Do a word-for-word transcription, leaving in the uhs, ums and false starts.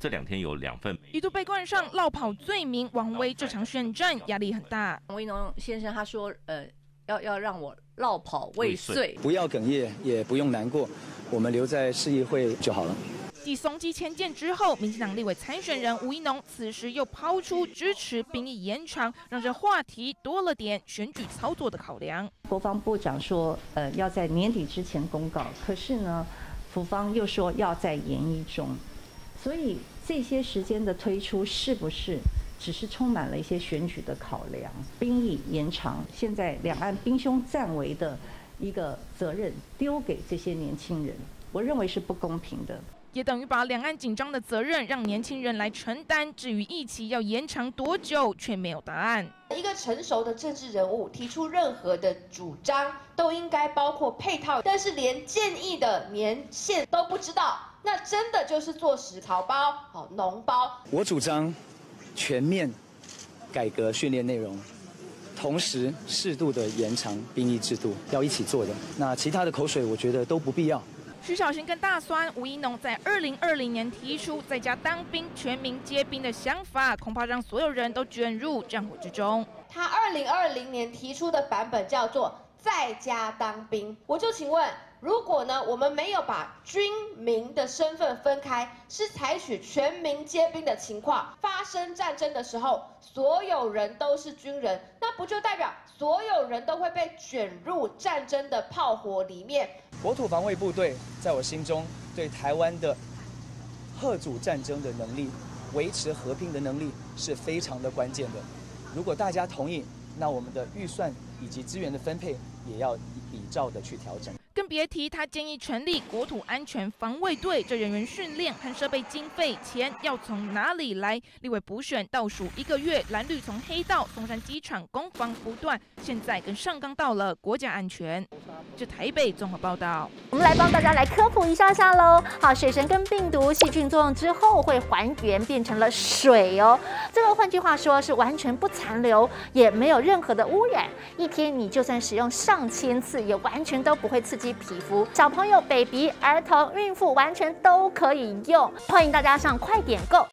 这两天有两份。 一度被冠上落跑罪名，王威这场选战压力很大。 王威农先生他说，呃，要要让我落跑未遂， 不要哽咽，也不用难过，我们留在市议会就好了。 继松基签件之后，民进党立委参选人吴怡农此时又抛出支持兵役延长，让这话题多了点选举操作的考量。 国防部长说，呃，要在年底之前公告，可是呢，府方又说要在研议中，所以这些时间的推出是不是只是充满了一些选举的考量？兵役延长，现在两岸兵凶战危的一个责任丢给这些年轻人，我认为是不公平的。 也等于把两岸紧张的责任让年轻人来承担。至于役期要延长多久，却没有答案。 一个成熟的政治人物提出任何的主张，都应该包括配套，但是连建议的年限都不知道，那真的就是做实草包、好脓包。 我主张全面改革训练内容，同时适度的延长兵役制度，要一起做的。那其他的口水，我觉得都不必要。 徐小新跟大酸吴怡农在二零二零年提出在家当兵、全民皆兵的想法，恐怕让所有人都卷入战火之中。 他二零二零年提出的版本叫做在家当兵，我就请问，如果呢我们没有把军民的身份分开，是采取全民皆兵的情况，发生战争的时候，所有人都是军人，那不就代表所有人都会被卷入战争的炮火里面？ 国土防卫部队在我心中对台湾的嚇阻战争的能力、维持和平的能力是非常的关键的。如果大家同意，那我们的预算以及资源的分配也要比照的去调整。 更别提他建议成立国土安全防卫队，这人员训练和设备经费钱要从哪里来？立委补选倒数一个月，蓝绿从黑道、松山机场攻防不断，现在更上纲到了国家安全。这台北综合报道。 我们来帮大家来科普一下下喽。好，水神跟病毒细菌作用之后会还原变成了水哦。这个换句话说是完全不残留，也没有任何的污染。一天你就算使用上千次，也完全都不会刺激皮肤。小朋友、baby、儿童、孕妇完全都可以用。欢迎大家上快点购。